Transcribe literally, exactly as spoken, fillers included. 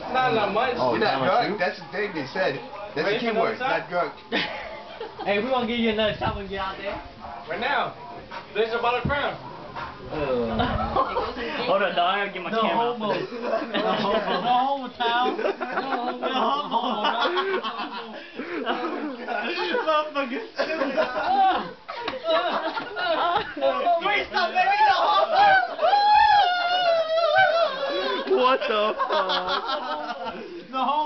Not that much. Oh, You're not not drunk. much That's the thing they said. That's Ready the for key word. another Not drunk. Hey, we want to give you another shot when we get out there. Right now. There's about a crown. Hold on, dog. I gotta get my The camera. homo. out for this. The homo. The homo town. The homo. Motherfucking stupid. Wait, stop, baby. The homo. What the fuck? The homo.